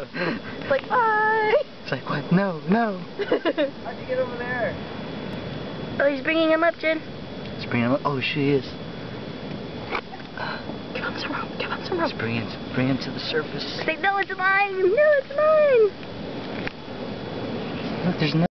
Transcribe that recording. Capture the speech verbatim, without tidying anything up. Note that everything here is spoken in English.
It's like, bye! It's like, what? No, no! How'd you get over there? Oh, he's bringing him up, Jen. He's bringing him up. Oh, she is. Give him some rope. Give him some rope. Let's bring him, bring him to the surface. Say, no, it's mine! No, it's mine! Look, there's no